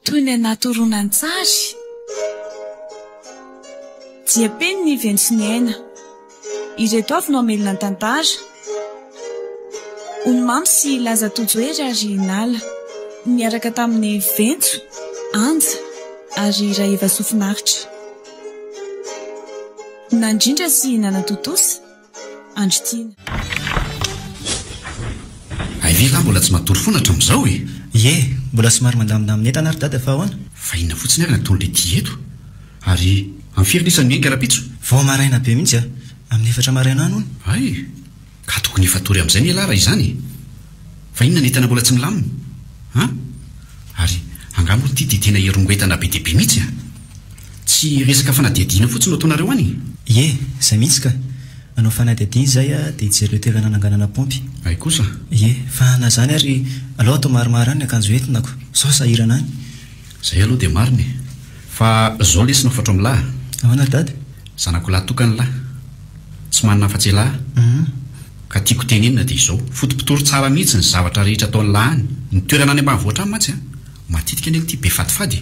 toy ny anatorona-tsary jiapeny ny ventsy ny aina ireto avy no amelona ny tantara onomamy sy laza tojoery ary nala niaraka tamin'ny ventso anja ary raheva sofinaritra nandrindra sy nanatotosa androtiana aivela mbola tsy matory foana hatramin'izao e ie mbola somary mandamindaminy entana ary dada fa ahoana fa inona fotsiny ary natondra ety eto ary amin'ny fierinisany mienga rapitso vao maraina be mihitsy amin'ny efatra maraina any ony ay ka tokony efatory amin'izay ny alara izany fa inona ny entana mbola tsy milamina ary angamba ty dia tena herongoentana be deabe mihitsy tsy resaka fanadihadiana fotsiny no ataonareo any ie zay mihitsy ka manao fanadihadiana zay dia hijery leo toerana nanganana pompy ay kosa ie fa na zany ary aloha atao maromaro any akanjo entinako sao sahirana any zay aloha dia mariny fa zao lesina fatro amin'ny lahy ahoana dada zanako lahy tokany lahy tsy manana afa-tsy lahy ka tiako tenenina dia izao fotompitory tsara mihitsy ny zavatra rehetra ataon'ny lahany ny toerana any ambanivohatra any mantsy matitika any ty be fatifady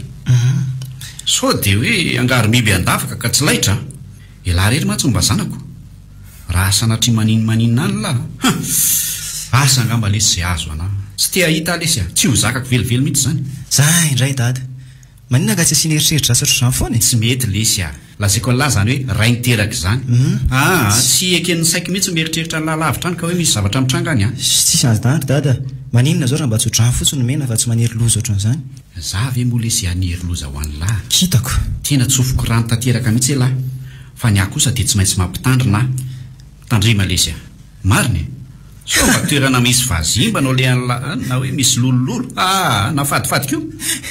sao dia hoe angary miby andafaka ka tsy laitra ilahy rery mantsy mba zanako raha sanatry maninina any lahy asa angamba lesy zay azo ana tsy te ahita lesy tsy ho zakako velively mihitsy zany za indray dada manina ka tsy asiana eritreritra asatra zany foany tsy mety lesy lazaiko an'lahy zany hoe ray niteraka zany tsy eken'ny saiko mihitsy mieritreritra ny lalavitra any ka hoe misy zavatra mitranga any tsisy azy tanatra dada maninona zao raha mba tsodrany fotsiny mena fa tsy manery loza ohatran'izany za ve moa lesy hanery loza ho an'ny lahy kitako tena tsofoko rano tanteraka mihitsy lahy fa ny ahy kosa dia tsy maintsy mampitandrina tandrima lesy mariny so mba toerana misy vazimba no lehan'ny lahy na hoe misy lolololo nafadifady ko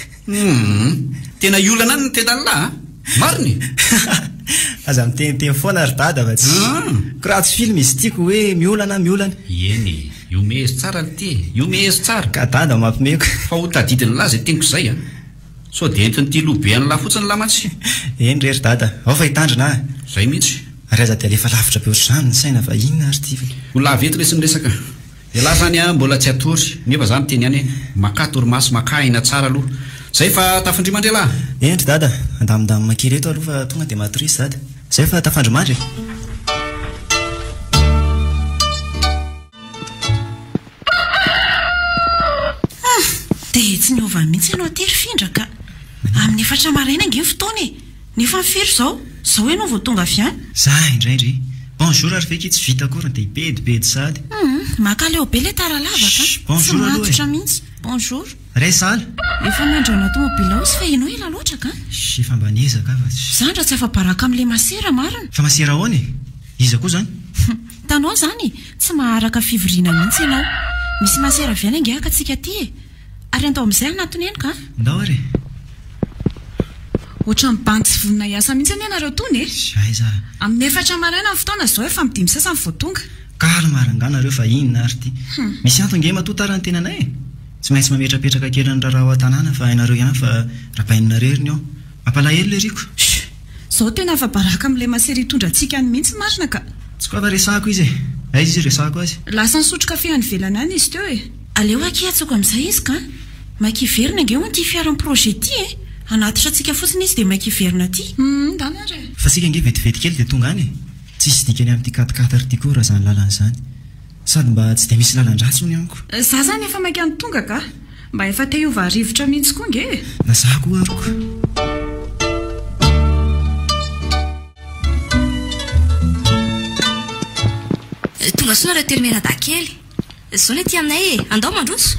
tena iolana any ny tendan'ny lahy mariny aza miteniteny foana ary dada fa tsy koraha tsy filma izy tiako hoe miolana eny io mehezo tsara ty io mehezo tsara ka dada mampimeko fa ho tadidiny lahy zay teniko zay so dia entiny ty lobe an'ny lahy fotsiny lahy mantsy eny rery dada ao fa hitandrina zay mihitsy ary aza dia alefa lavitra be ohatr'izany ny saina fa inona ary ty ho lavety resy ny resaka dia lahy zany mbola tsy atory nefa za miteny any makatoromaso makahina tsara aloha zay fa tafandrimandry lahy endry dada andamindamy makely eto aloha fa tonga dia matorisy dada zay fa tafandrimandry dia tsy niova mihitsy ianao tery findraka amin'ny efatra maraina ange ny fotoana nefa mifiry zao hoe anao vao tonga avy any za indraindry bonjour ary feky tsy vita akory dia bedibedy sady maka leo be le taralavaka bonjour matotra mihitsy bonjour ray sala efa miandrana tomobila ao sy fa enao ela loatra ka efa mba niezaka fa zandra tsy afa-baraka amin'le masera marina fa masera ahoany iza koa zany tanao zany tsy maharaka fivoriana mihitsy ianao misy masera viana angehaka atsika ty ary andao amin'izay anatony eny ka ndao ary ohatra mibanty sy vonina hiasa mihitsy any ianareo tony aiza amin'ny efatra maraina ny fotoana zao efa midimy sasany voatonga kary maranganareo fa inona ary ty misy antonge matotara ny tenanay tsy maintsy mametrapetraka kely ny raharaha ao an-tanàna fa hainareo ihany fa rapainina reriny ao mampalahelo le riko zao tena afa-baraka amin'ilay masera hitondra antsika any mihitsy marina ka tsy koa fa resahako izy aiza izy resahako azy lasa nisotro kafe any velana any izy teo aleo akiatsoko amin'izay izy ka maikiverina ange hoan ty fiaran'ny projet ty anatitra antsika fotsiny izy dia maikiverina ty danare fa sika ange vetivety kely dia tonga any tsisy dikany amin'ity katikatary ty koa raha zany lalan'izany sady mba tsy dia misy lalan-dratsy ony amiko za zany efa maika ny tonga ka mba efa te hiova rivotra mihitsy koa nge na za koa aroko tonga soa nareo telo menada kely zao le ty aminay andao mandroso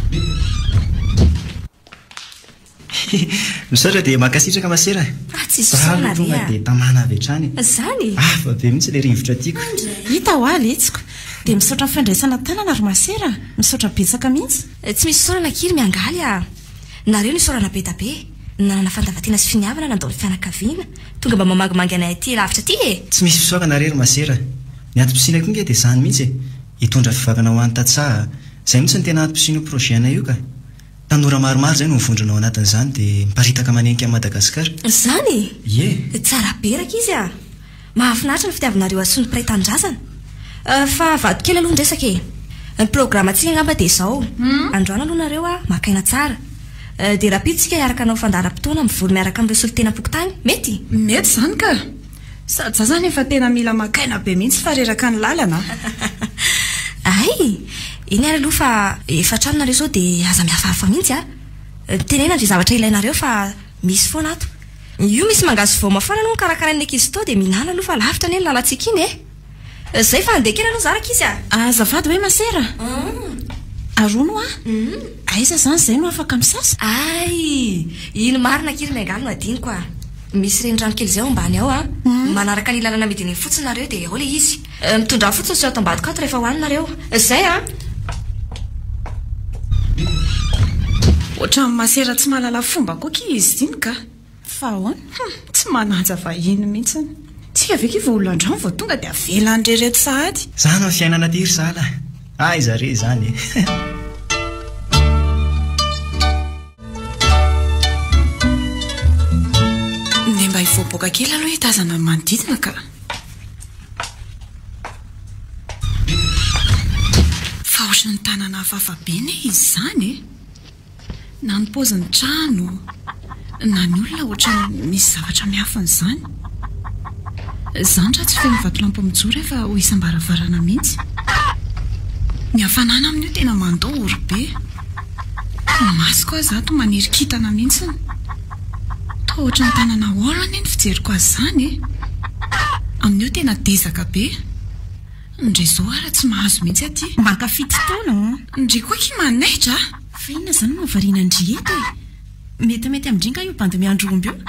misaotra dia makasitraka masera tsisy tonga dia tamana avy hatrany zany fa be mihitsy le rivotra tiako hita ho aly etsiko dia misaotra fifandraisana tanana ary masera misaotra betsaka mihitsy tsy misy saorana kiry miangaly nareo ny saorana be tabe nanana fandavatiana sy finiavana nandao ny fianakaviana tonga mba mamagimangy anay ty lavitra ty tsy misy fisoakana rery masera ny antom-pisinako inge dia zany mihitsy hitondra fivavana ho any tatsaha zay mihitsy ny tena antom-pisino projet anay io ka tanora maromaro zay no mivondrona ao anatin'izany dia miparitaka manenika amin'ny Madagasikara zany ie tsara beraka izy mahafinaritra ny fitiavanareo asony piray tanindrazana fa vado kely aloha ndresaka ny programa antsika angamba dia izao androana aloha nareo makaina tsara dia rapitsika hiaraka anao fandaram-potoana mivory miaraka amin'ireo solitena pokotany mety zany ka sady za zany efa tena mila makaina be mihitsy fa reraka ny lalana ay iny ary aloha fa efa tranonareo zao dia aza mihafahafa mihitsy tenena ndry zavatra ilainareo fa misy foana ato io misy mangazy vao mafana no karakarain'ny ankizy tao dia minana aloha fa lavitra ny eny lalantsika iny zay fa andekena aloha zaraka izy azafady hoe masera arono aiza zany zay no afaka misasa ay ino marina kiry miangalo no adiniko misy renirano kely zay ao ambany ao manaraka ny lalana midiny fotsiny nareo dia ao le izy mitondra fotsiny sy atambadika ato rehefa hoaninareo zay ohatran'ny masera tsy mahalala fomba koky izy diny ka fa ahoana tsy manaja vahiny mihitsiny tsika ve kiva olona andrano vao tonga dia avelany rereto sahady zany ny fiainana ty ry sala ay zare zany ny mba hivoaboaka kely aloha hitazana ny manodidina ka fa ohatry ny tanana hafahafa be ne izy zany na ny paozin'ny trano na ny olona ohatra misy zavatra mihafan'izany zany raha tsy feno vatolampy mijoro efa ho isam-baravarana mihitsy ny hafanana amin'io tena mandory be masiko azy ato manirikitana mihitsiny ta ohatra ny tanana olana eny fijeriko azy zany amin'io tena dezaka be ndre zao ara tsy mahazo mihitsy aty mankafitotoana ndre koa ki manaitra fa inona zany no avariana ndriety metimety amindringa io bandy miandromby io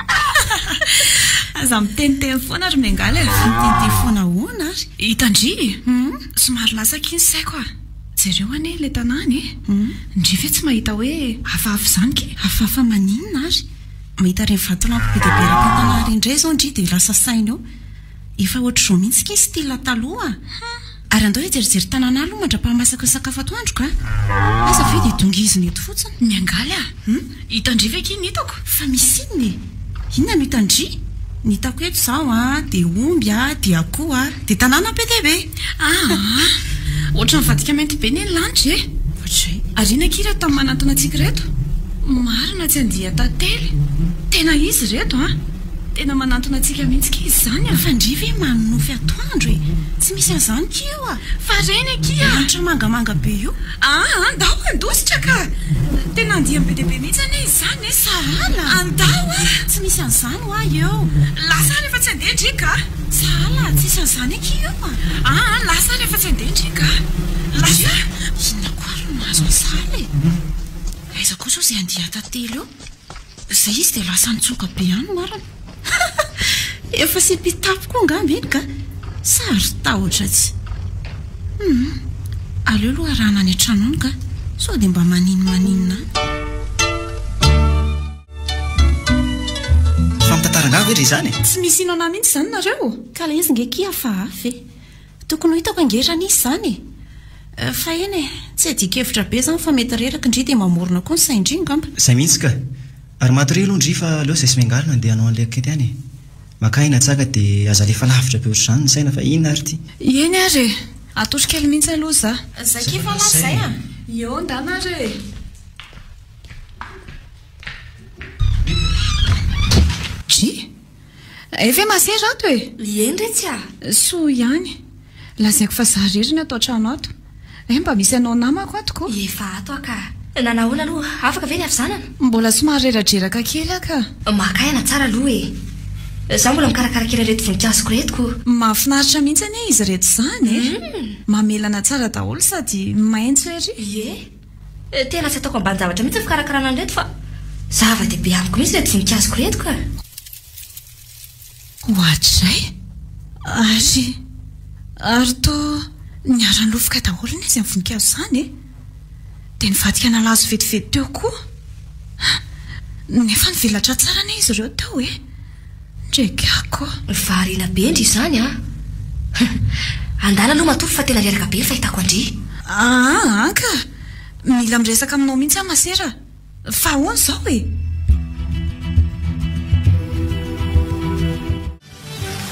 aza miteniteny foana ary miangaly miteniteny foana hoana ary hitandry somary lasaka iny saiko jereo ane le tanany ndry ve tsy mahita hoe hafahafa zany ke hafahafa maninona ary mahita reny vatolampy be dia be rapatana ary indray zao ndry dia lasa saina eo efa ohatry zao mihitsy ke style taloha ary andao hijerijery tanana aloha mandra-pahamasaka ny sakafo atoandro ka aza ve dia dongiziny eto fotsiny miangaly hitandry ve kiny hitako fa misy inony inona no hitandry ny hitako eto zao dia omby dia akoho dia tanàna be dia be ohatra nyvadika mainty be ny eny lanitra ary ina kiry tamin'ny manantona antsika reto marina tsy andiha tantely tena izy reto tena manantona antsika mihitsy ka izy zany fa ndry ve manonofy atoandro tsy misy an'izany kio fa reny akia lanitra mangamanga be io andao andositra ka tena andiany be dia be mihitsy ane izy zany sahala andao tsy misy an'izany eo lasa rehefa tsy andeha ndrika sahala tsy misy an'izany akio lasa rehefa tsy andeha ndrika lasa inona koa ro mahazo asahala aiza koa zao zay andiha tantely eo zay izy dia lasa nitsoka be any marina efa sy mpitapy koa ngamby eny ka sary tahotra tsy aleo aloha rahana any an-trano any ka sao dia mba maninina fa mitantarangavo ery zany tsy misy inona mihitsy zany nareo ka la izy ngeky hafahafa tokony ho hitako angerana izy zany fa eny tsy adikevitra be zany fa mety reraka indry dia mamorona koa ny saindry ngamba zay mihitsy ka ary maty re aloha ndry fa aleo zay sy miangalina andeha hanao an'ilay akety any makaina tsaka dia aza lefa lavitra be ohatr' zany ny saina fa inona ary ty eny ary atotrokely mihitsy aloha za zay kifa lazay eo ndana ary dry efe masera ato eny retsy so ihany lazaiko fa za reriny atao trano ato mba misy anao namako atoko efa ato ka nanahoana aloha afaka ve ny avizanana mbola somary reradraraka kely aka makaina tsara aloha za mbola mikarakarakery reto vonikazoko retiko mahafinaritra mihitsy ane izy reto zany mamelana tsara daholo sady maintso ery tena tsy ataoko ambany zavatra mihitsy fikarakarana ny reto fa zava-dehibe amiko mihitsy reto vonikazoko retiko ohatray ary to niarany lofoka daholo ny izy amin'ny voninkazo zany dia nivadika nalazo vetivety teo koa nefa nivelatra tsara ne izy ireo teo ndrekako varina be ndry izany andala aloha matovy fa tena reraka be fahitako andry ka mila miresaka aminao mihitsy masera fa ahoana zao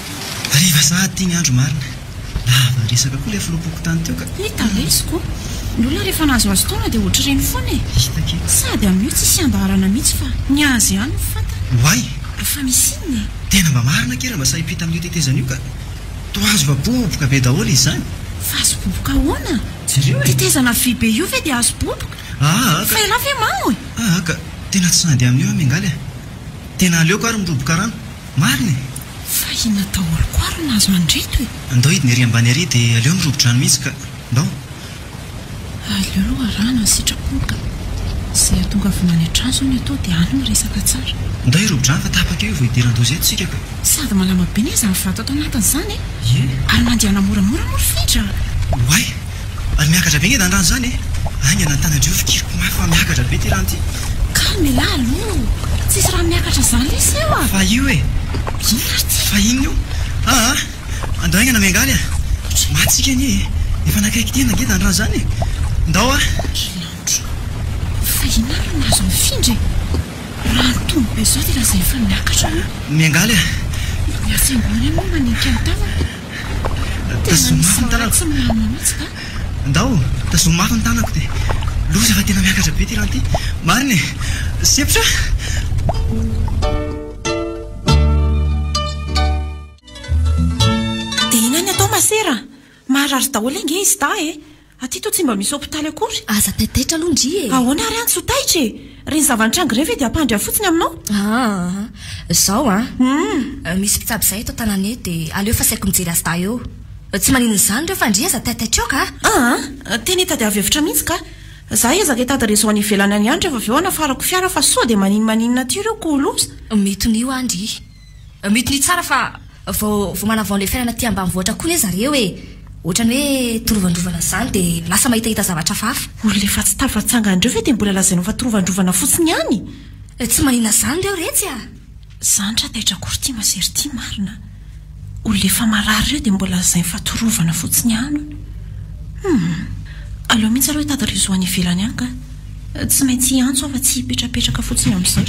rehefa sahady ty ny andro marina lava resaka koa le filompoko tany teo ka hitalesiko ny olona rehefa nazo azo taona dia ohatra ireny foana e. Hitake. Sady amin'io tsy sy andaharana mihitsy fa ny azy ihany no fantana. Hoay, Fa misy inona e? tena mba marina kera mba sahipita amin'io tetezana io ka toazo vaboboka be daholo izy izany. Fa azo boboka ahoana? Jereo e. Tetezana vy be io ve dia azo boboka? Fa ela ve mamo e? Ka tena tsy sandy amin'io aho mingaly a. Tena aleoko ary miroboka rano. Marina e. Fa inona daholo koa ary nazo andreto e? Andao hidi ny ery ambany ery dia aleo mirobotra rano mihitsy ka ndao. Aleo aloha rano ny sitrapoka. Izay atonga avy many an-trano zao ny atao dia any ny resaka tsara. Ndao hirobotra rano fa tapaka eo vao hidiran-dozy eto tsika ka. Sady malama be ny izany vato ato anatin'izany e. Ie. Ary mandehana moramora morofitra. Hoay, ary miakatra be ngeda ny rano izany e. Any anantana-dreo fikiriko mafy fa miakatra be ty rano ty. Kalme lahy aloha. Tsisy raha miakatra izany lesy eo a. Fa io e. Inona ary ty? Fa inona io? Andao aingana miangaly a. Matsika ny e. Efa nakaiky tena ngeda ny rano izany e. Ndao a. Lanotro. Fa inona ary nazo mifindra e? Rano tombo be zao dia lazay efa miakatra io. Miangaly a. Miatsaingony moa maninka ny tava. Tena misy maratsy tsy milamina mihitsy ka. Ndao, tazoma mafy ny tanako dia loza fa tena miakatra be ty rano ty. Marina e. Sepotra. Dia inona ny atao masera? Maharary daholo inge izy da e. Aty to tsy mba misy hopitaly akory. Aza taitaitra aloha ndry e. Ahoana ary antso taitra e? Reny zavanitranga ireny ve dia ampandry fotsiny aminao? Zao misy mpitsabo izay eto tanàna eto dia aleo fa saiko mijery azy da eo. Tsy maninona izany ireo fa ndry aza taitaitra eo ka. Tena hitady avy hevitra mihitsy ka. Za ezaka hitady reso any ivelany any andro rehefa avy eo anafarako fiara fa sao dia maninona ty ireo koloza. Meton'io andry. Metony tsara fa vao manavao le fiainana ty ambanivohitra koa ne zareo e. Ohatrany hoe torovandrovana izany dia lasa mahitahita zavatra hafa. Olona efa tsy tafatsangandreo ve dia mbola lazainao fa torovandrovana fotsiny ihany? Tsy maninona izany ireo retsy a. Zandra taitra akory ty masery ty marina. Olona efa marary ireo dia mbola lazainy fa torovana fotsiny ihany. Aleo mihitsy aloha hitady reso any ivelany any ka. Tsy maintsy antso fa tsy hipetrapetraka fotsiny amin'izay.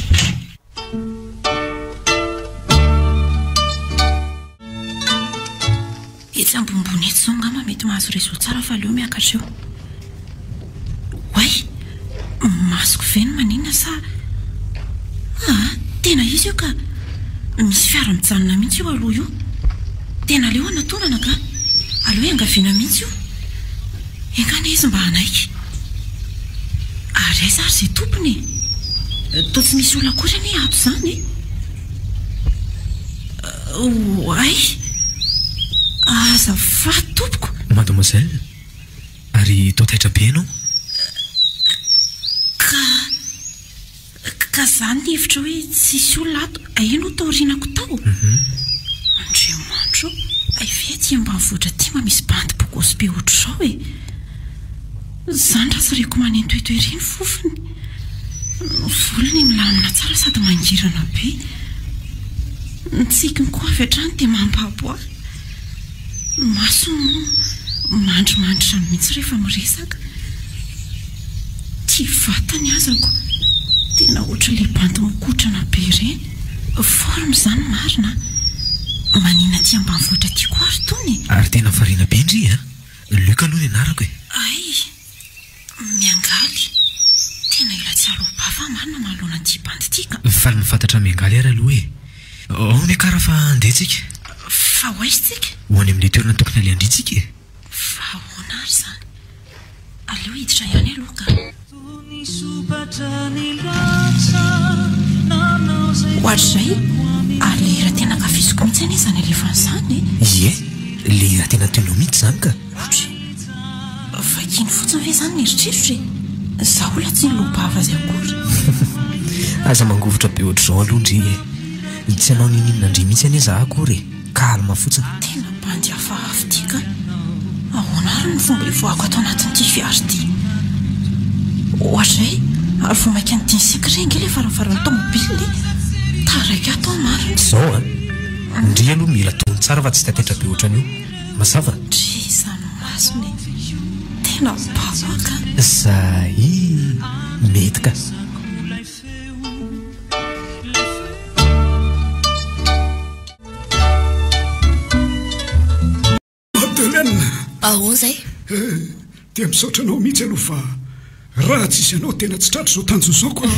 Etsy ambonimbony eto izao ngamba mety mahazo reso tsara fa aleo miakatra eo. Hoay, masoko ve no maninona sa? Tena izy io ka. Misy fiara mijanona mihitsy io aloha io. Tena aleo anatonana ka. Aleo iangaviana mihitsy io. Engana izy mba hanaiky. Ary aiza ary izay tompony e? Toa tsy misy olona akory anie ato izany e? Hoay, azafady tompoko. Mademoiselle, ary toa taitra be ianao? Ka zany ny hevitra hoe tsisy olona ato. Aino taorianako tao? Andriamanitro, ve aty ambanivohitra ty ma misy bandy bokosy be ohatr'izao e? Zany raha reko manentoetoereny fofony. Volony milamina tsara sady mangirana be. Ny tsikiny koa avy hatrany dia mampaboa. Maso mandrimandritra mihitsy rehefa miresaka. Ty vatany azako. Tena ohatra le bandy mikotrana be ireny. Forme izany marina. Manina ty ambanivohitra ty koa ary tony. Ary tena variana be ndry a. Luka aloha ny anarako e. Miangaly. Tena ila tsy alo-bava marina mahalona ty bandy ty ka. Faly mifantatra miangaly ary aloha e. Ao miakara fa andehitsika. Fa hoaizitsika? Ho any amin'ilay toerana tokony alehandritsika e. Fa ahoana ary izany? Aleo hiditra ihany aloha ka. Ohatr'izay, ary le hira tena kafiziko mihitsy anie izany alefan'izany e. Ie, le hira tena tianao mihitsy izany ka. Vakiny fotsiny ve izany ny eritreritra e? Zaho olona tsy lo-bava azy akory. Aza mangovotra be ohatr'izao aloha ndry e. Tsy anao ninina ndry mihitsy anie za akory e. Kalma fotsiny. Tena bandy hafahafa ty ka. Ahoana ary ny fomba ivoahako ato anatin'ity fiara ty? Ohatr'izay, ary vao mainka ny dinsika rengy ilay farafaran'ny tomobily taraiky atao marina. Zao ndry aloha mila tony tsara fa tsy tatetra be ohatran'io. Mazava? Dry izany masony. Tena babaka. Zay mety ka. Ahoana izay? dia misaotra anao mihitsy aloha fa raha tsisy ianao tena tsy tratra zao tanjo izao koa.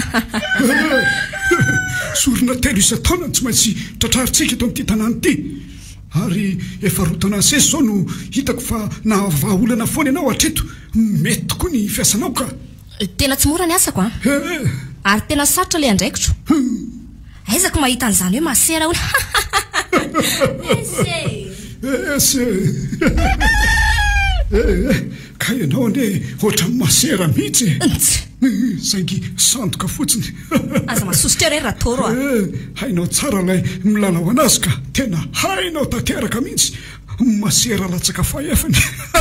Sorona telo isa-taona tsy maintsy tratrarintsika eto amin'ity tanàna ity. Ary efa rotana sesy zao no hitako fa nahavaolana foana ianao hatreto. Mety tokoa ny fiasanao ka. Tena tsy mora ny asako a. Ary tena sarotra le andraikitro. Aizako mahita an'izany hoe masera hono. Ka ianao ane ohatra masera mihitsy. Saingy sandoka fotsiny. Aza masosotra re raha toro a. Hainao tsara ilay milalao anazy ka tena hainao tanteraka mihitsy. Masera latsaka fahefany.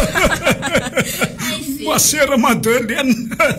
Masera Madeleine.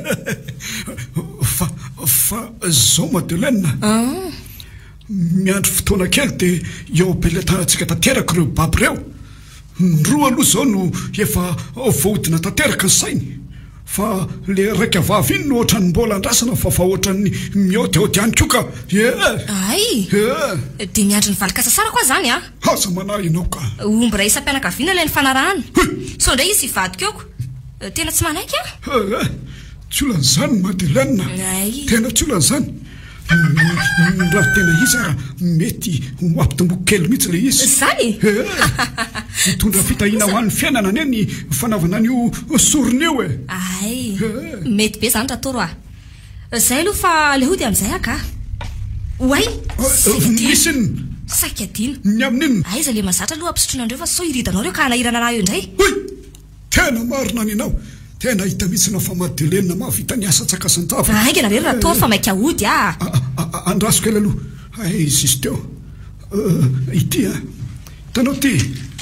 Fa zao Madeleine. Miandro fotoana kely dia eo am-pelantanantsika tanteraka ireo baby ireo. Roa aloha zao no efa vohodina tanteraka ny sainy. Fa le raika vavy iny no ohatrany mbola andrasana fa ohatrany mihodyhody ihany koa ka. Ay, dia miandro ny valikasa sara koa zany a. Aza manahy ianao ka. Omby ray isam-pianakaviana ilay ny fanarahana. So indray izy ivadika eoko. Tena tsy manaiky a. Tsy olan'izany Madeleine. Tena tsy olan'izany. Raha tena izy ara mety mampitomboky kely mihitsy le izy. Zany? Mitondra fitahiana ho an'ny fiainana ane ny fanaovana an'io sorona io e. Ay, mety be zany ratoro a. Zay aloha fa le hody amin'izay aka. Oay, misy iny. Saika adino. Ny amin'iny. Aiza le mazatra aloha ampisotroina andreo fa so iridanao reo ka hanahirana raha eo indray. Hoy! Tena marina ny anao. Tena hita mihitsy anao fa Madeleine mahavita ny asa tsakasan-java. Aingana re raha toro fa maika hody a. Andraso kely aloha. Ay, izy teo. Ity a. Tanao ty.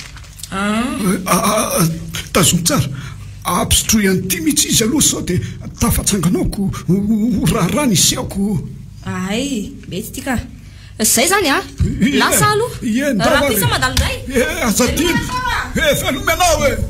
Tazony tsara. Ampisotroy an'ity mihitsy izy aloha sao dia tafatsanganaoko raha ny isiako. Ay, mety ity ka. Zay zany a. Lasa aloha. Raha ty sa mandalo indray. Azadino. Felomenao e.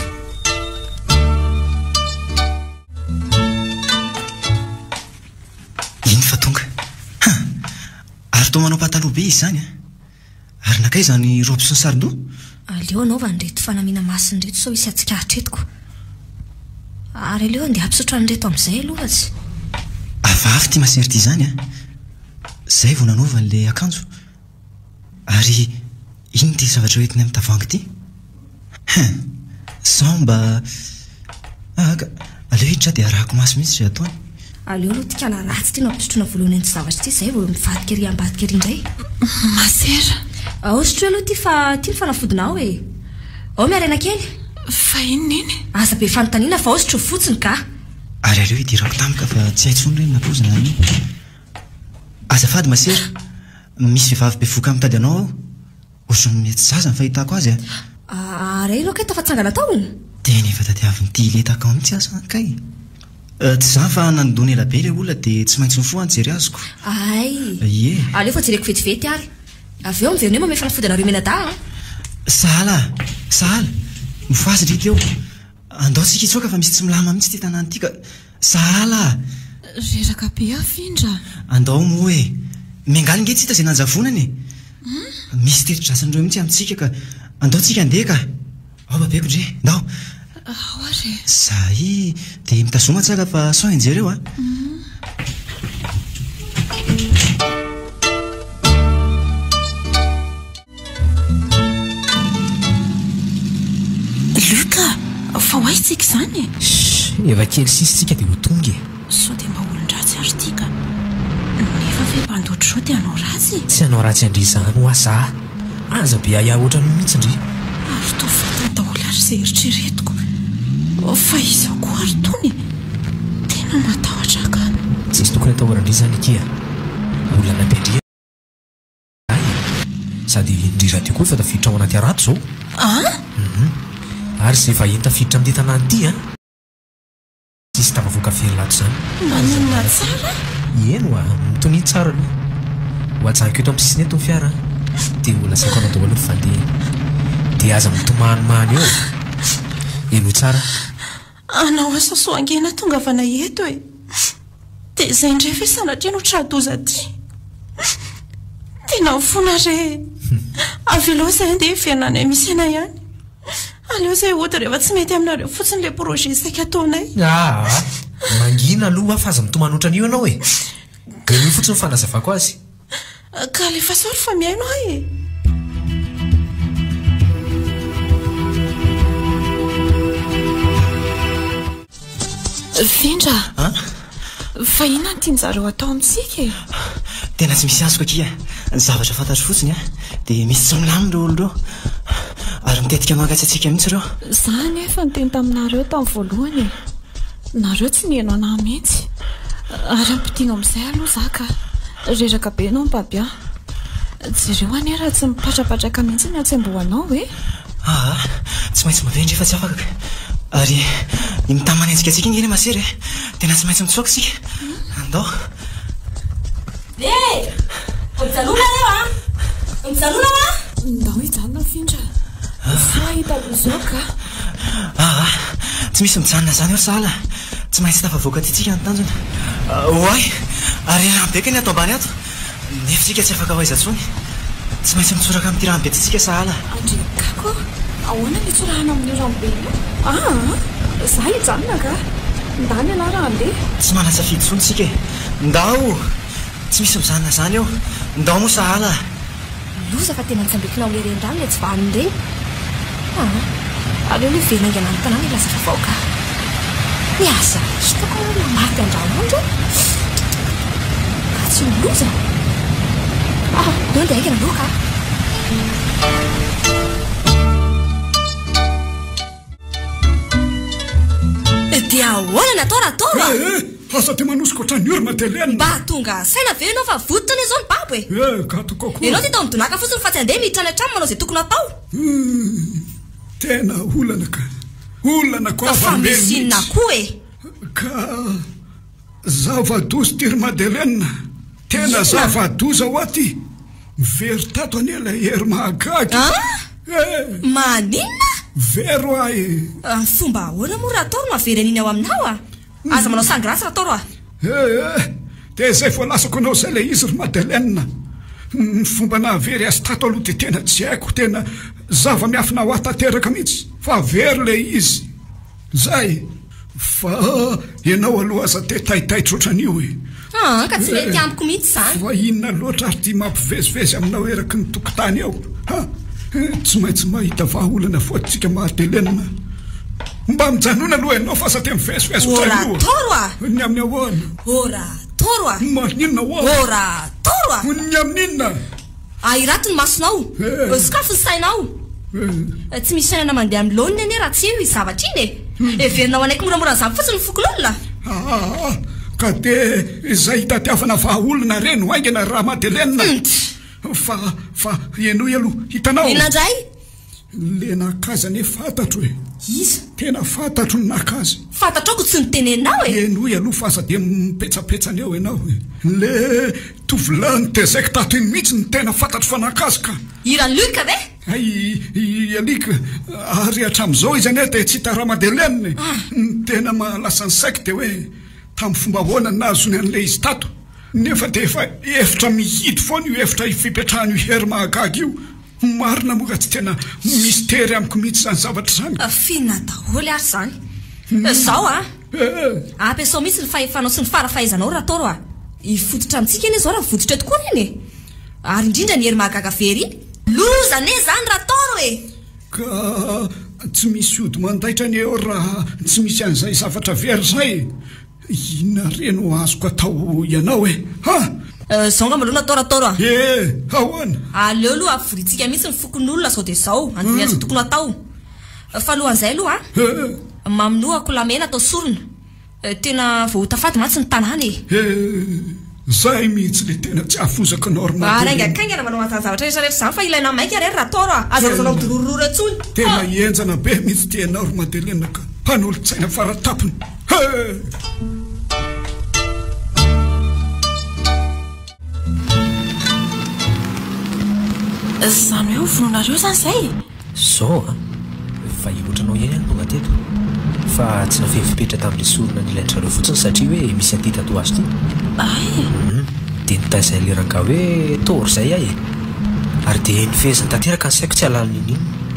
Iny fa tonga. Ary toa manao pataloha be izy zany a. Ary nakay zany robe sy ny saron-doha. Aleo anaova an'ireto fanamiana masiny reto sao isy atsika hatretiko. Ary aleo andeha ampisotro an'ireto amin'izay aloha tsy. Avavy ty masera ty zany a. Zay vao nanova an'le akanjo. Ary iny ty zavatra hoentiny amin'ny tavoahangy ty. Sao mba aleo hiditra dia arahako maso mihitsy zay ataony. Aleo aloha tikana ratsy ty no ampisotroina voalohany an'ity zavatra ty zay vao mivadika ery ambadika ery indray. Masera. Sotro aloha ty fa tia ny fanafodinao e. Ao miaraina kely. Fa inona? Aza be fanontaniana fa sotro fotsiny ka. Ary aleo hidirako tamika fa tsy haintsony reny napozina ny. Azafady masera. Misy vehivavy be voka mitady anao ao. Ohatrany mety zaza ny fahitako azy a. Ary ilo kay tafatsangana taony. Tena efa tadiaviny ty letaka mihitsy asa kay. Tsy zany fa nandona ela be le olona dia tsy maintsy mifoha anjery azoko. Ay. Ie. Aleo fa jereko vetivety ary. Avy eo miverina eo mamefa fanafodinareo menada. Sahala. Mivoazy ndrety eo. Andao tsika itsoaka fa misy tsy milama mihitsy ty tanàna ty ka. Sahala. Reraka be afindra. Andao moa e. Mengaly nge tsy hita izay nanjavonany e. Misy teto-drasan'ireo mihitsy amintsika ka. Andao tsika andeha ka. Ao babeko ndre. Ndao. Ao ary. Zay dia mitazoma tsara fa sao enjereo a. Luka, fa hoaitsika izany. Efa kely sisitsika dia ho tonga e. Sao dia mba olon-dratsy ary tika. Nefa ve mpandoatra zao dia hanao ratsy. Tsy hanao ratsy andry izany ho asa. Aza be ahiahy ohatrany mihitsy indry. Ary toa fatany daholo ary izay eritreretiko. Fa izao koa ary tony. Tena matahotra ka. Tsy isy tokony atao randry izany ikia. Olona nampendria. Sady indrira ty koa fa tafiditra ao anaty arato zao. Ary izay vahiny tafiditra amin'ny tanàna ity a. Tsisy tafavoaka fery lato izany. Manonona tsara. Eno a, mitony tsara aloha. Ho ajaniko eto amin'ny sisiny eto ny fiara. Dia olona saiko anao daholo ny fandeha. Dia aza mitomany eo. Eno tsara. Anao asa soangena tonga avana eto e. Dia izay indray ve sanatria no tradoza ty. Tena mifona re. Avy aloha izay andeha fiainana misy ana ihany. aleo izay ohatra rehefa tsy mety aminareo fotsiny ilay projet saika ataonay. Mangina aloha fa aza mitomanotra an'io ianao e. Io fotsiny fanazavako azy. Ka lefa sary fa miaino ahy e. Findra, fa inona ny tianjareo atao amintsika e? Tena tsy misy azoko akia. Ny zavatra fantatro fotsiny dia misy tsy milamina ireo olo ireo ary mitetika mangatsatsika mihitsy ireo. Zany efa niteny taminareo tamin'ny voalohany e. Nareo tsy nihaino anahy mihitsy ary ampitiano amin'izay aloha zaka reraka be ianao mipabia. Jereo any raha tsy mipatrapatraka mihitsy ny atsembohanao e. Tsy maintsy mavendry efa tsy afaka ary ny mitamanenjika atsika iny masery tena tsy maintsy mitsoaka sika. Andao mijanona reo mijanona ndao hijanona Findra. Fa hita lozoka. Tsy misy mijanona zany eo sala. Tsy maintsy tafavoaka atytsika ny tanjona. Oay ary rahambeka ny ato ambany ato nefitsika tsy afaka hoaizatsony. Tsy maintsy mitsoraka amin'ity rahambe tytsika sahala. Andrekako ahoana ny tsorahana amin'ny rahambe io? Zaho hijanona ka ndany ana rahambe. Tsy manasafidy tsony tsika e. Ndao tsy misy mijanona zany eo. Ndao moa sahala. Loza fa tena tsy ambekinao lerendrano le tsy vaniny reny. Aleo le venaingana ny tanàna ilasa favaoka. Miasa hitako mamaty andrano andro. Ka tsy loza. Deo andeha aingana loka. Dia ahoana natao ratoro? Asa ty manosiko otrany oro Madeleine. Mba tonga saina ve ianao fa voditra ny zao ny babo e? Ka tokoko. Ianao ty tao midonaka fotsiny fa tsy andeha miditra any an-trano manao izay tokony atao. Tena olana ka. Olana ko avy fa misy inona koa e? Ka zava-doza ty ry Madeleine. Tena zava-doza ho aty. Very tato anela hery mahagagy. Maninona? Vero ahy. Ny fomba ahoana moa ratoro mavery an'iny ao aminao aza manao sangrasy ratoro dia izay voalasako anao izay ilay izy ry Madeleine. Ny fomba nahavery azy tato aloha dia tena tsy haiko. Tena zava-miafina ho atateraka mihitsy fa very ilay izy zay. Fa ianao aloha aza te taitaitra ohatran'io e. Ka tsy mety amiko mihitsy zany. Fa inona loatra ary ty mampivezivezy aminao eraky ny tokotany ao. Tsy maintsy mahita vahaolana foatsika Madeleine. Mba mijanona aloha ianao fa sa te mivezivezy ohatran'io. Oratoro ny amin'ny ahoana? Oratoro maninona Oratoro ny amin'inona? Irato ny masonao. Sikafo ny sainao. Tsy misy sainana mandeha amin'ny laoniny anie raha tsy io zavatra iny e. Everinao anaiky moramora n'izany fotsiny fokololona. Ka dia izay hitadiavana vahaolona reny ho aingana raha Madeleine. Fa ianao aloha hitanao. Inona indray? Le nakazy ane fantatro e. Iza? Tena fantatro ny nakazy. Fantatrako tsy nitenenao e. Ianao aloha fa aza dia mipetsapetsany eo ianao e. Le tovolahy tezaiky tato iny mihitsy ny tena fantatro fa nakazy ka. Iran'ny Luka ve? Alika ary hatramin'izao izy ane dia tsy hita raha Madeleine. Ny tena mahalasa ny saiko dia hoe tamin'ny fomba ahoana nazony an'ilay izy tato. Nefa dia efa efitra mihidy foana io efitra fipetrahany io hery mahagagy io. Marina moa tsy tena mistery amiko mihitsy zany zavatra zany. Finna daholo ary zany. Zao ampiasao mihitsy ny fahefanao sy ny farafahaizanao ratoro ifototra amintsika eny zao raha vototra tokoa reny ary indrindra ny hery mahagaga very iny loza ane zany ratoro e. Ka tsy misy ody mandaitra ny eo raha tsy misy an'izay zavatra very zay. Inona reno azoko atao ianao e? Zao nga malona ratoro ahoana? Aleo aloha avoritsika mihitsy ny fokon'olona sao dia zao andiny azy tokony atao. Fa alohan'izay aloha maminoa kolamena atao sorona. Tena vao hotafady mantsy ny tanàna e. Zay mihitsy le tena tsy afozaka normal. Araingakaingana manao mazazavatra rehetra rehetra zany fa ilaina maika re ratoro azazanao dororora tsony. Tena hienjana be mihitsy ty ianao ry Madeleine ka mpanolo-tsaina faratapony. Zany hoe ofononareo zany zay? Zao fa ilotranao ihany tonga teto. Fa tsy nafefipetra tamin'ilay sorona nyilaintrareo fotsiny satria hoe misy antita to azy ty. Dia nitazay leranga hoe toro zay ahy e. Ary dia nifehezany tanteraka ny saiko tsy halalany iny.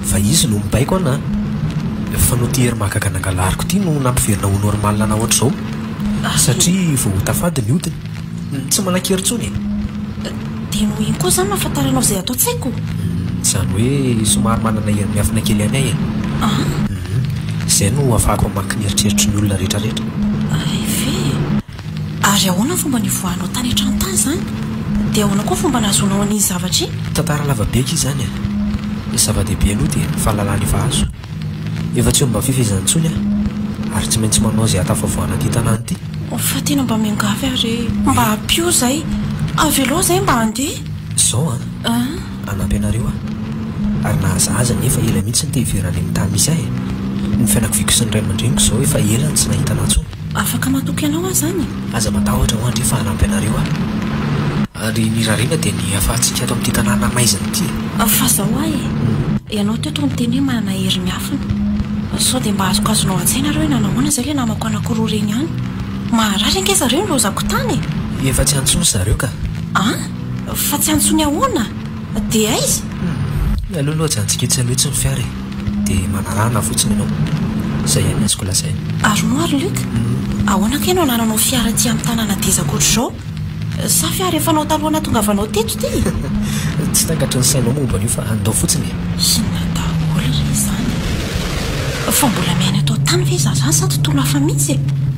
fa izy no mibaiko ana fa no ty hery mahagaga nangalariko ty no nampiverina ho normal na ohatr' zao satria vao tafady ny odiny tsy manakery tsony dia no iny koa zany mahafantaranao izay atao tsaiko zany hoe somary manana hery miafina kely any ay izay no afahako amaky ny eritreritry ny olona rehetrarehetra ve ary ahoana fomba nivoahanao tany an-tranontany zany dia ahoana koa fomba nahazonao an'izy zavatra iny tantara lavabeky izy zany zava-dehibe aloha dia fahalalana efa azo efa tsy eo mba fifezantsony ary tsy maintsy manao izay atafavoana ty tanany ity fa tena mba miangavy ary mba hampio zay avelo zay mba handeha zao anampy anareo ary nahazahaza nefa ela mihitsy ny tehiverany amin'ny tany misy ahy ny fiainako viko sy ny ray aman-dreniko zao efa elany tsy nahitana tsony afaka matoky ianao a zany aza matahotra ho andry fa hanampy anareo ary ny rarena dia ny afahantsika ato amin'ity tanàna maizany ity fa zao ahy ianao teto miteny hoe manana hery miafina sao dia mba azoko azonao an-tsaina reo nanahoana zay le namako anankiroa reny ihany maharary ange zareo nilozako tany efa tsy antsony zareo ka fa tsy antsony ahoana dia aizy aloaloha jantsika etsy aloha etsy ny fiara dia manarahana fotsiny ianao zay ihany azoko lazainy ary noary lika ahoana ka ianao nananao fiara ty amin'ny tanàna dezako ohatr'izao sa fiara efa nao taloana tonga avanao teto ty tsy tangatry ny sainao mombana io fa andao fotsiny sy nataholy ry zany fa mbola miainy atao tany ve za zany sa tontolo hafa mihitsy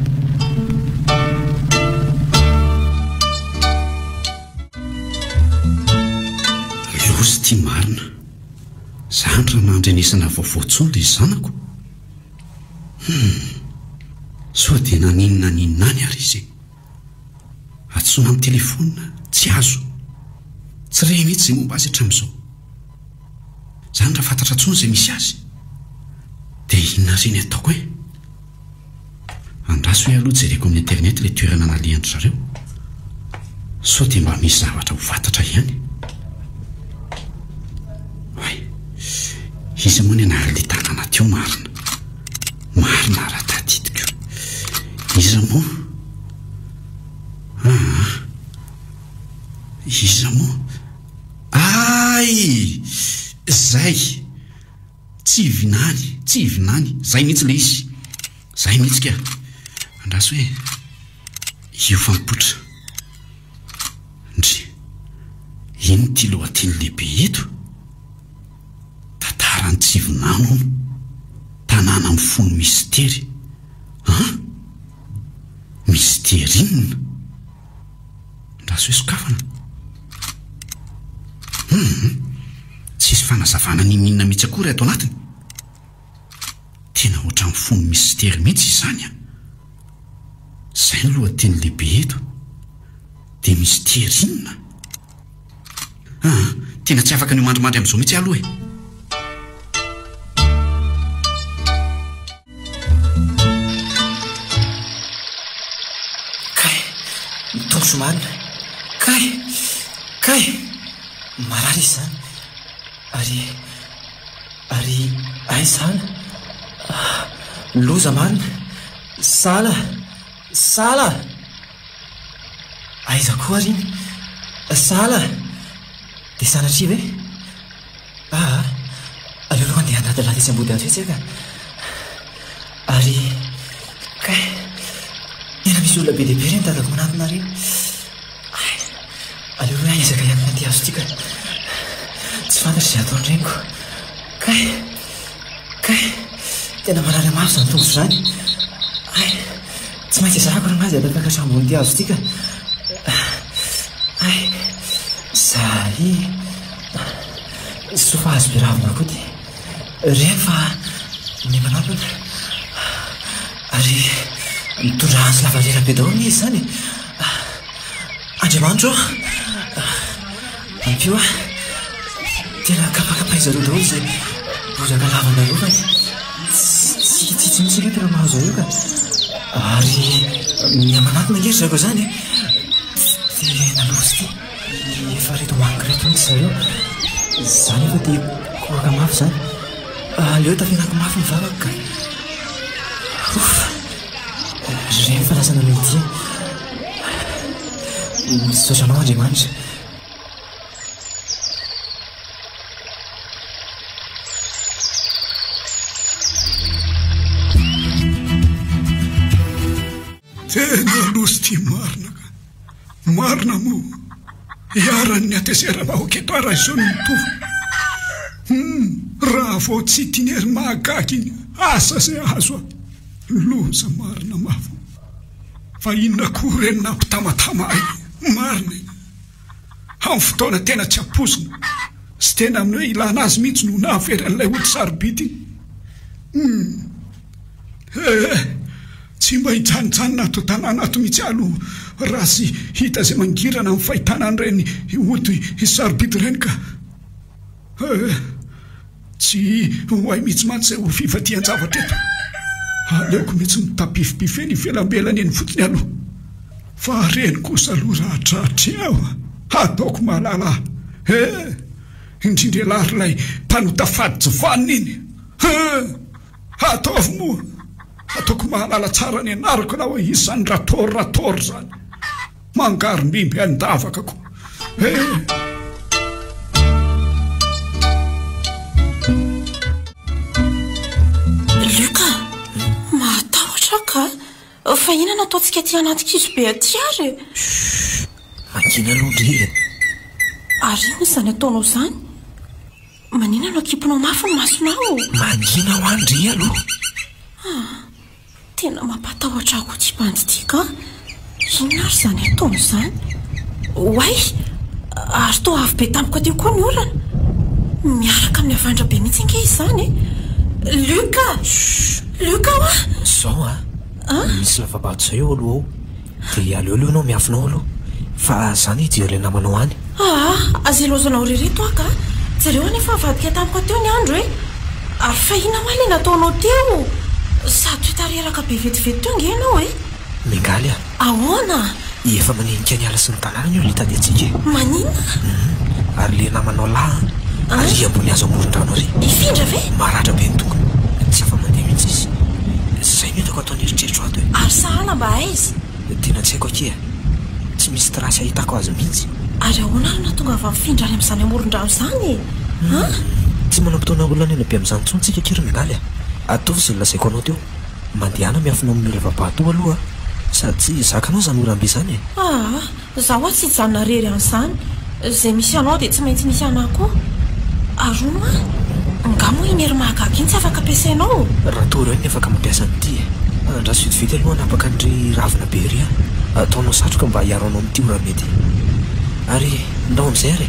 lozy tia marina zany raha nandrenesana vaovaotsony ry zanako sao dia naninona any ary izy atsona amin'ny telefona tsy azo tsy re mihitsy zay momba azy hatramin'izao zany raha fantatra tsony izay misy azy dia inona reny ataoko andraso hoe aloha jereko amin'ny internet ilay toerana naliandry zareo sao dia mba misy zavatra ho fantatra ihany izy moa ny anary le tanàna teo marina raha tadidiko izy moa izy moa zay tsy hivinany zay mihitsy le izy zay mihitsy ka andraso hoe io fampipotra ndry ino ty lohateny lehibe eto tantarany tsy hivinano tanàna amin'ny fony mistery mistery inona andraso hoe sokafana tsisy fanazavana ny minina mihitsy akory ato anatiny tena ohatra amin'ny fony mistery mihitsy izany zay ny lohateny lehibe eto dia mistery inona tena tsy afaka ny mandrimandry amin'izao mihitsy aloha Marina kay marary izy zany ary ay sana loza marina sala aiza koa ary iny sala dia sanatria ve aleoloha andeha anadalaty izy ambody ato etsy ka ary kay ena misy olona be dehibe reny dadako manatona reny aleoloha aizaka ihany manty azo tika tsy fantatry izay ataon'reniko kay tena marary maro zany tombo zany tsy maintsy izahako raha nazy atataka trambony ty azo tika zay sofa azo be ravina koa ty reny fa ny manapana ary mitondra azy lavalera be daholo ny izy zany andriamanitro ampio tena kapakapa izareo daholo izay bozaka lavana rofany tsy misy letera mahazo eo ka ary miamanatina ngery zako zany dia nalozy ty efa reto mangy reto mitsy zareo zany efa dia koaka mafy zany leo tafenako mafy mivavaka ka reny fa lasana mety misaotranao andriamanitra ty marina ka marina mo iaran'ny atezeravahoketo raha izao no mitovy raha vao tsy tinery mahagaky iny asa zay azo loza marina mavo fa inona koa reny nampitamatama ay marina iny amin'ny fotoana tena tsy aposina sy tena amin'ny hoe ilana azy mihitsy no nahaveran'ilay olo sarobity tsy mba hijanonjanona ato tanàna ato mihitsy alo raha sy hita zay mangirana amin'ny fahitanan'ireny oto sarobity ireny ka tsy hoay mihitsy mantsy zay ho fivadian-javatra eto aleoko mihitsy mitapifipifeny ivelambelany eny fotsiny aloha fa reny kosa aloha raha tratra ao ataoko mahalala indrindra larilay mpanotafaditsy vanina iny ataovy moa ataoko mahalala tsara ny anariko na hoe isan'ny ratory zany mangary mbimby andavaka ko Luka, matahotra ka fa inona nataontsika ty anaty kizo be aty ary mangina aloha ndry ary ino izany ataonao zany manina no akipinao mafy ny masonao mangina ho andry aloha tena mampatahotra ako ty bandy ty ka inona ary zany ataony zany oay ary to avy be tampoka teo koa ny orana miaraka amin'ny avandra be mihitsy ange izany Luka oa zao misy lavabato zay eo aloha ao dia aleoleo anao miafinao aloha fa zany hijery le namanao any azy lozanao rereto aka jereo anefa avadika tampoka teo ny andro e ary fa ina ma le nataonao teo sady toetareraka be vetivety teo nge ianao e mingaly ahoana efa manenika ny ala sy ny tanàna io litady atsika manina ary le namanao lahy ary ambony azo amoron-drano ary ifindra ve maratra be ny tokony tsy afa mandeha mihitsy izy zay metako ataony eritreritro ato ary sahala mba aizy tena tsy haiko akia tsy misy trasy ahitako azy mihitsy ary ahoana ary natonga avy mifindra any amin'izany amoron-drano zany tsy manam-potoana olona ny ena be amin'izany tsontsika kiry mingaly ataovy zay lazaiko anao teo mandehana miafina amin'ny lavabato aloha sady tsy zakanao zany orambe zany zaho tsy hijanona rery an'izany zay misy anao dia tsy maintsy misy anao koa arono ngamo inery mahagaga iny tsy afaka ampiasainao raha tory eo ny afaka mampiasa nyity andra sy vitivity aloha napaka ndry ravina be ry ataonao satroka mba hiaro anao amin'ity ora mety ary ndao amin'izay ary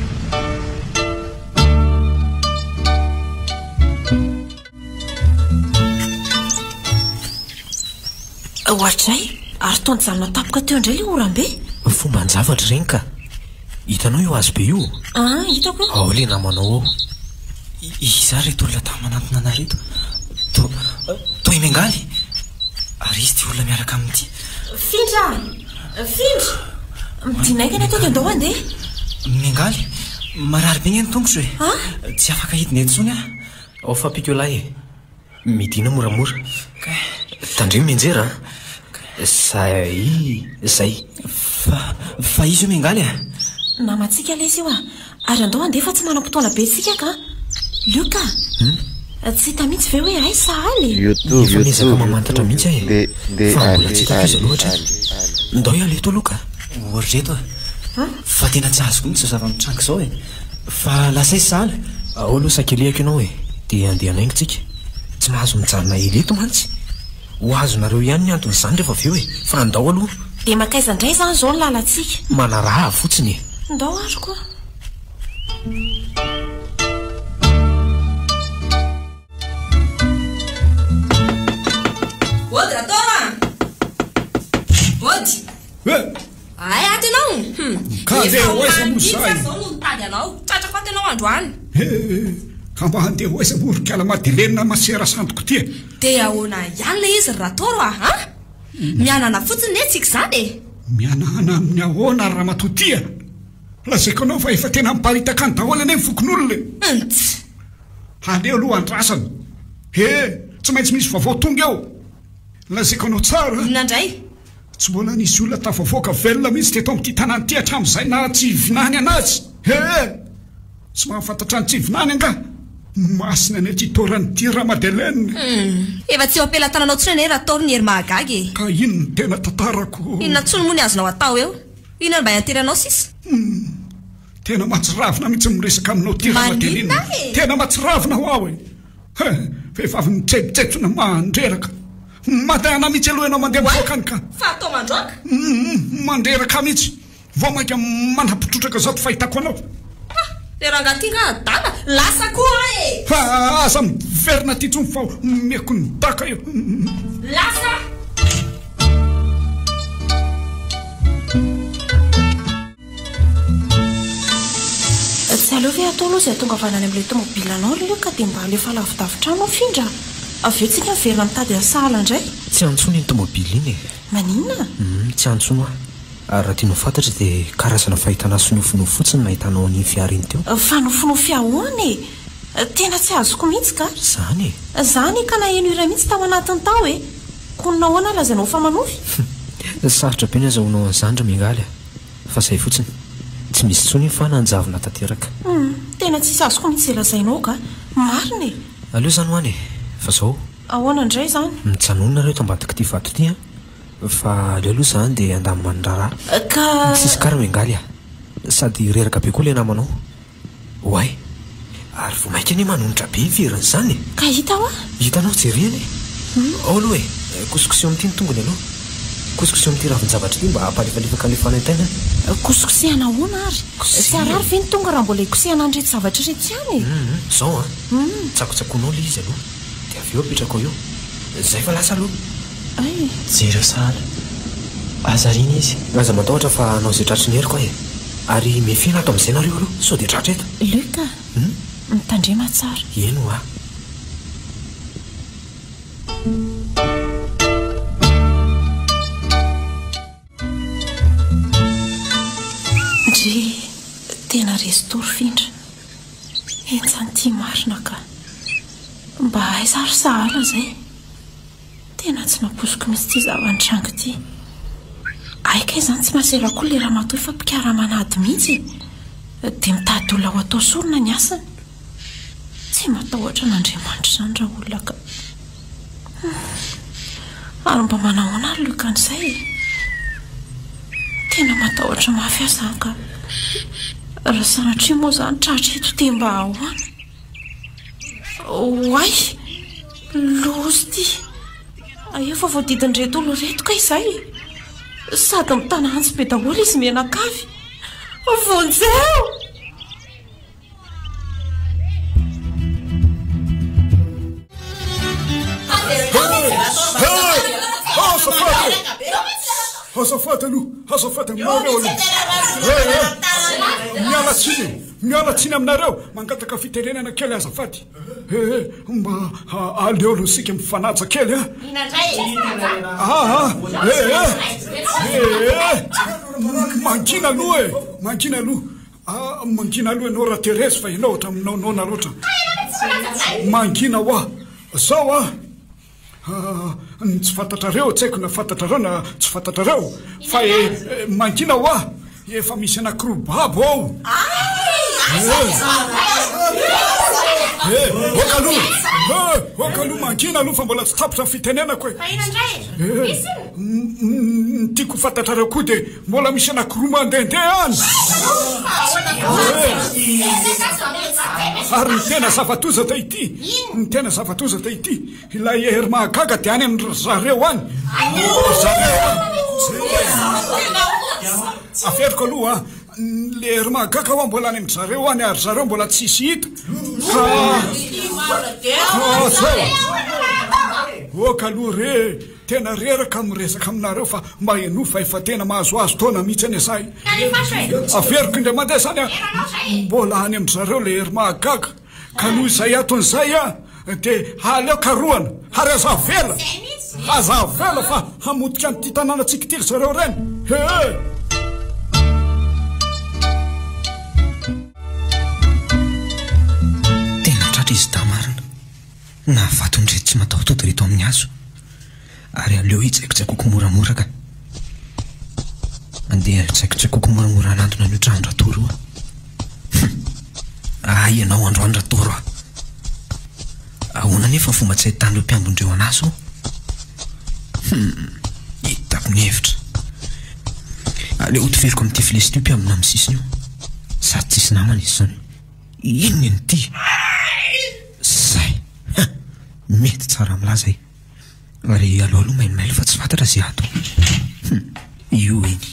ohatray ary taonjalona tapoka teo indray le orambe fomba njavatra regny ka hitanao io azo be io hitako ao le namanao ao iza reto olona tamanantona anareto toy mingaly ary izy ty olona miaraka amin'ity findra midinaikana teo andao andeha mingaly marary be ny tongotro e tsy afaka hidina etsony ao fampiko lahy midina moramora tandremy menjera zay fa izy io mingaly namatsika le izy io ary andao andeha fa tsy manam-potoana be tsika ka Luka tsy hita mihitsy ve hoe ay sahaly efa mezaka mamantatra mihitsy ahy fa mbola tsy hitako izy loatra ndao aleto aloka oritreto fa tena tsy azoko mihitsy zava-mitrango zao fa lasay sahaly ao aloha sakelehako ianao dia andeha anaingo tsika tsy mahazo mijanona eleto mantsy ho azonareo ihany ny antony zany rehefa aveo fa andao aloha dia makaiza indray zany zao ny lalantsika manaraha fotsiny ndao ary koa ody ratôra ody ay aty anao zao no nitady anao tratrako aty anao androany ka mba handeha hoaiza morokala madelenina masera sandoko tia dia ahoana ihany le izy ratôro mianana fotsiny e tsika zany mianana amin'ny ahoana raha matotia lazaiko anao fa efa tena miparitaka ny daholana ny fokon'olona aleo aloha andrasana tsy maintsy misy vaovao tonga eo lazaiko anao tsara inandray tsy mbola nisy olona tafavoaka velona mihitsy teto amin'ity tanàny ty hatramin'izay na tsy vinany anazy tsy mahafantatra ny tsy vinany anga masina ny aty torany ty Ramadeleine. Efa tsy eo ampelatananao tsony raha ataony ny hery mahagagy. Ka ino ny tena tantarako? Inona tsony moa ny azonao atao eo? Inona mba ianteranao sisa? Tena matsiravina mihitsy miresaka aminao ty Ramadeleine. Tena matsiravina ho aho e. Vehivavy mitsebitsebitsona mandreraka. Matahana mihitsy aloha ianao mandeha mivoakany ka. Fa atao mandroaka? Mandreraka mihitsy. Vao mainka manapotrotraka zao to fahitako anao. Le rangatinga adana lasa koa e. Fa aza miverina ty tsony fa meko ny daka io. Lasa. Tsy aleo ve atao aloha izay tonga avanany amin'ilay tomobilanao leo ka dia mba alefa lavidavitra findra. Avy eo tsika miverina mitady sahala indray. Tsy antsony ny tomobily iny e. Maninona? Tsy antsony ary raha tianao fantatra dia karazana fahitana sonofino fotsiny nahitanao ny fiara iny teo. Fanofinofi ahoana e? Tena tsy azoko mihitsy ka. Zany e. Zany ka naheno ira mihitsy tao anatiny tao e. Konona ahoana lazainao fa manofy? Sarotra be ny azahoanao an'izany ra miangaly fa izay fotsiny tsy misy tsony fa nanjavona tanteraka. Tena tsy azoko mihitsy lazainao ka. Marina e. Aleo zany hoany e. Fa zao ahoana indray zany? Mitsanonina reo tambadika ty vato ty fa aleo aloha zany dia andamy mandrarà ka sisy kara miangaly sady reraka be koa le namanao oay ary vao mainka anie manonitra be veriny zany ka hita hoa hitanao jereny ao aloha e kosikoseo amin'ity ny tongony aloha kosikoseo amin'ity ravin-javatra ity mba hampalefalefaka alefanay taina kosikosehana ahoana ary tsy arary ve ny tonga raha mbola ikosehana andrety zavatra rehetra ihany e zao tsakotsakonao le izy aloha dia avy eo apetraka eo zay fa lasa aloha ay jero sahala azarina izy aza matahotra fa anao zay tratry ny heriko e ary mefena ato amin'izay nareo aloha sao dia tratra eto leka mitandrema tsara eno ndre tena restory findra entsany ty marina ka mba aiza ry sahala zay tena tsy naposiko misy ty zavantrango ty aika izany tsy masera koa le raha matoy fa mpikara-manady mihitsy dia mitady olona ho atao sorona ny asany tsy matahotra n'Andriamanitra zany raha olona ka ary mba manahoana ary lokan'izay tena matahotra mafy aza ka raha sanatria moa zany tratra eto te mba ahoana oay lozy ty efa voadidin'reto olo reto ka izay sady mitana antsy be daholo izy menakavy vonjeo azafady aminareo mialatsiny aminareo mangataka fiterenana kely azafady mba aleolo sika mifanaja kely mangina aloha ianao raha terezy fa inao ohatra aminao nona loatra mangina hoa zao tsy fantatrareo tsy haiko na fantatrareo na tsy fantatrareo fa mangina hoa efa misy anakirobabo ao okaloha mangina aloha fa mbola tsy tapotra fitenenako tiako fantatrareo koa dia mbola misy anakiroa mandehandeha any ary ny tena zavatozata ity ilay hery mahagaga dia any amin'ny zareo any aferiko aloha le hery mahagaga hoa mbola any amin'ny zareo any ary zareo mbola tsisy hita oka aloha re tena reraka miresaka aminareo fa mba enofa efa tena mahazoazo taona mihitsy any azay averiko indray mandeha zany mbola any amin'ny zareo le hery mahagaga ka noho izay aton'izay dia aleo karoana ary azavela fa hamotika anyty tanàna tsika ty ry zareo reny tena tratra izy damarina na vatondreto tsy matahototo reto amin'ny azo ary aleo hitsaikotsaikoko moramora ka andeha hitsaikotsaikoko moramora anantona ny trandra toro ay ianao androandra toro ahoana nefa fomba tsy ahitany ireo mpiambondreo anazy o hitako ny hevitra aleo otoveriko amin'ity filesity io mpiambona amin'ny sisiny io sady tsisy namana izy zany inona ny ty zay mety tsara milazay ary aloaloha mainmailo fa tsy fantatra zay ato io eny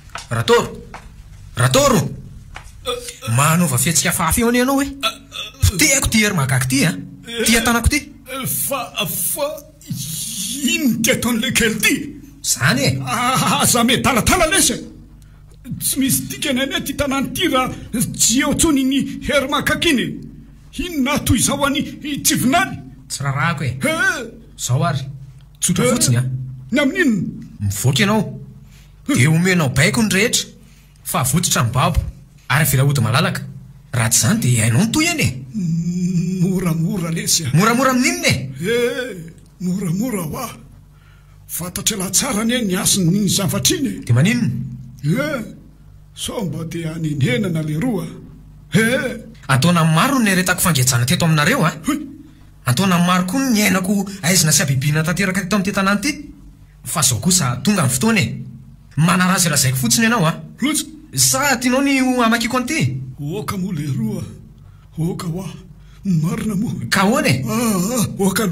ratoro manova fiatsika fafy eo any ianao hoe potehako ty ery mahagaky ty a ty atanako ty fa ino ty ataon'le kely ty zany e aza medalatala lesa tsy misy dikany any ty tanany ty raha tsy eo tsony ny hery makakiny inona toy izao any tsivinany tsy rahako e zao ary tsotra fotsiny a ny amin'inona mivoaka ianao de omenao baiko ny rehetra fa vototra ny babo ary vilaody malalaka raha tsy zany de hainao ny toy eny e moramora lesy moramora amin'inona e moramora ho ah fantatra laha tsara ny e ny asiny zavatra iny de maninona so mba de aninenana le roa ataona maro ny retako fangejana teto aminareo a ataona maro koa ny ainako aizina sy abibina tanteraka teto amin'ny tetanany ty fa zao kosa tonga ny fotoana e manarazy razaiko fotsiny ianao a lotsy sa tianao ny amakiko an'ity oka moa le roa oka ho ah marina moa ka hoana e oka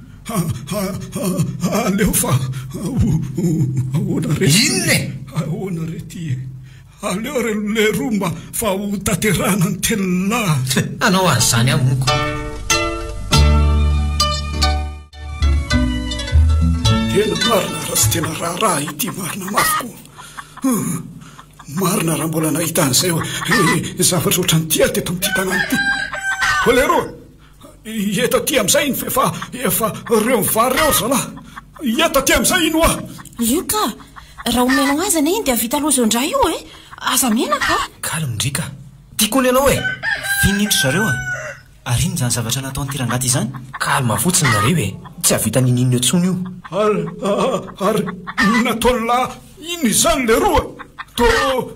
aleo fa ahoana re inona e ahoana re ty aleo re le romba fa ho taterana ny telona anao azy zany amoko tena marina raha sy tena raharaha ity marina mafy koa marina raha mbola nahita an'izay zavatra ohatrany tia teto amin'ity tanany ty ho le roa eta ty am'izay iny efa reo mivary reo zalahy eta ty am'izay ino ah io ka raha omenao azy ane iny dia vita lozondra io e aza menaka kalomindrika tiako ny ianao e finindro zareo a ary iny zany zavatra nataony tirangaty izany kalma fotsiny nareo e tsy havita nininona eo tsony io ary nataola iny izany le roa to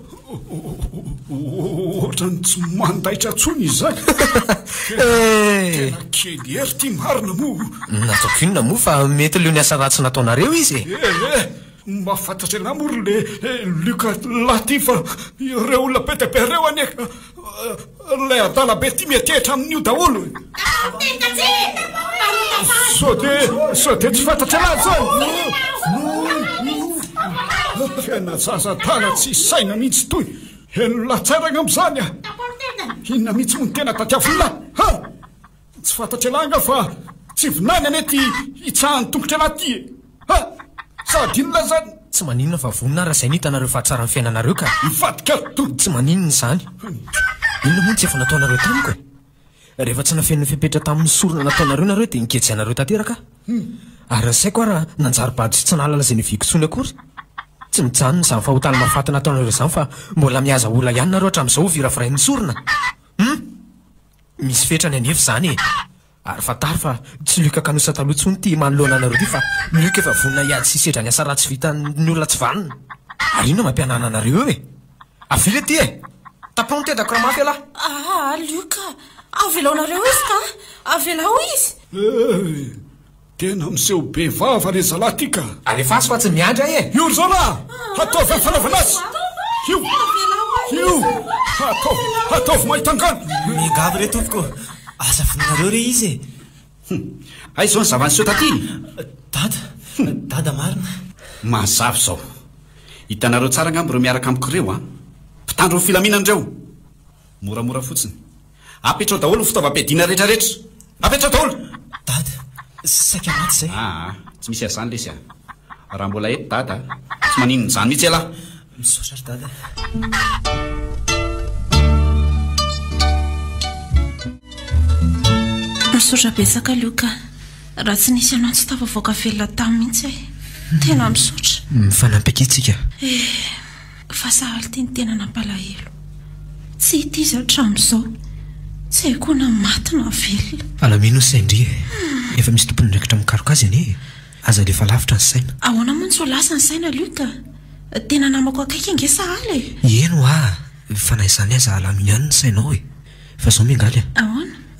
ohatrany tsy mandaitra tsony izany tena kely ery ty marina moa nataoko inona moa fa mety leo ny asa ratsy nataonareo izy mba fantatra namory le luka laty fa ireo olona betebe reo aneka le adalabe ty metehitra amin'io daholo so de tsy fantatra anazy zany tena zazatala tsy saina mihitsy toy eno latsaragna am'izany a inona mihitsy mony tena tatiavolahy tsy fantatra langa fa tsy vinany ane ty hitsahany tongotra anaty e sady inona zany tsy maninona fa vonina raha zay nitanareo fahatsara ny fiainanareo ka mivadika to tsy maninona zany inona moa ny tsy efa nataonareo tamiko e rehefa tsy nafeniny fipetra tamin'ny sorona nataonareo nareo de niketsehanareo tanteraka ary saiko raha nanjaribady sy tsy nalala zay nyvikitsony akory tsy mijanona zany fahotany mafaty nataonareo zany fa mbola mihaza ola ihany nareo hatramin'izao virafiray ny sorona misy fetrany anefy zany e ary fatary fa tsy lioka kanosa talohatsony ty manoloana anareo ty fa lioka efa vonina hiady sy sedra ny asa ratsy vita ny olona tsy vanina ary ino mampianana anareo eo e avily ty e tapao ny tedako raha mafy alahy lioka avelaonareo izy ka avelao izy tena miseho be vava le zalahy ty ka alefasy fa tsy miandra e io ry zalahy ataovy amin'ny fanaovana azy io ataovy mahitangano migavy re tompoko asa voninareo re izy ay zao ny zavany seo taty dada marina mazavy zao hitanareo tsara ngambo reo miaraka amiko reo a mpitandro ny filaminan'ireo moramora fotsiny apetrao daholo fitaovam-piadiana rehetrarehetra apetrao daholo dada saika maty zay tsy misy azany lesy a raha mbola eto dada tsy maninony zany mihitsy alahy misaotra ry dada misaotra betsaka lioka raha tsy nisy anao tsy tafavoaka velona tamy mihitsy tena misaotra mifanampy akitsika fa sahaly ty ny tena nampalahelo tsy hity izy hatramin'izao tsy haikoa na maty na velona alamino saindry efa misy tompony ndraikitra mikaroka azy anie aza lefa lavitra ny saina ahoana moa ny so lasa ny saina lioka tena namako akaiky inge sahaly eno fa naizany aza alamino ihany ny sainao e fa zao miangaly ahoana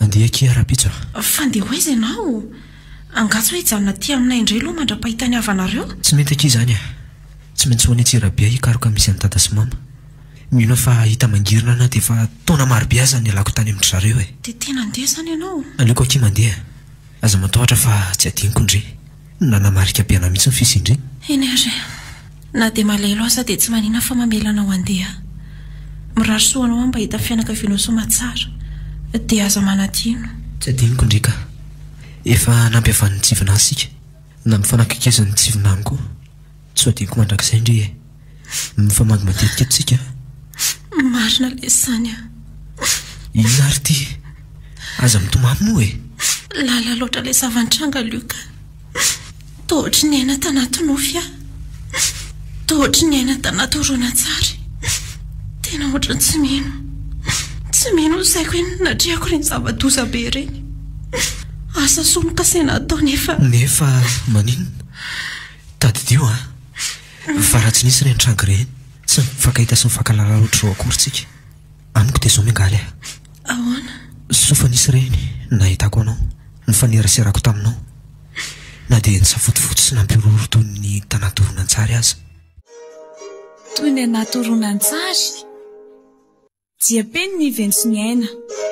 Andeha aky ara-pitso. Fandeha hoaiza ianao? Angatso hoe hijanona aty aminay indray aloha mandra-pahitany avanareo. Tsy mety aky izany a. Tsy maintsy ho any Antsirabe hikaroka misy any tata sy mama. Mino fa hita mangirina na dia fa taona marobe aza ny alako tany amin'ny zareo e. Dia tena andeha zany ianao? Aleoko aky mandeha. Aza matahotra fa tsy adiniko indray. Nanamarika biana mihitsy ny fisindray. Eny ary, na dia malahelo aza dia tsy manina fa mamelana ho andeha. Mirarosoanao mba hita fianakavianao somatsara dia aza manadino. Tsy adiniko indray ka. Efa nampiavan'ny tsivina asika. Na mifanakakezan'ny tsivina any koa. Tsy adiniko mandrakizay indray e. Mifamagy matetika tsika. Marina lesany a. Ina ary ty? Aza mitomamy moa e. Lala loatra le savantranga Luka. Tohotry ny aina tanaty nofy a. Tohotry ny aina tanaty horonan-tsary. Tena ohatrany tsy mino. Tsy mino saiko hoe nadriako ireny zava-doza be ireny. Asa somoka saina atao nefa maninona? Tadidio a. Fa raha tsy nisy ireny tranga ireny, tsy mifankahita sy mifankalala loatra reo akory tsika. Amiko dia izao miangaly a. Ahoana? Sofa nisy ireny nahitako anao, nifaneraserako taminao. Na dia nisafotifoty sy nampiroro toy ny tanaty horonan-tsary aza. Toy ny anaty horonan-tsary dia peny ny veno sy ny aina.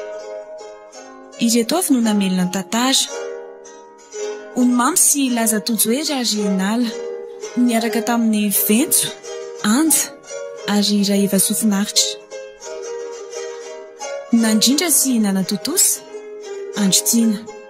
Ireto avy no namelona ny tantara. Onomamy sy laza tojoery ary nala niaraka tamin'ny ventso, anja ary Raiva sofinaritra. Nandrindra sy nanatotosa, andro tiana.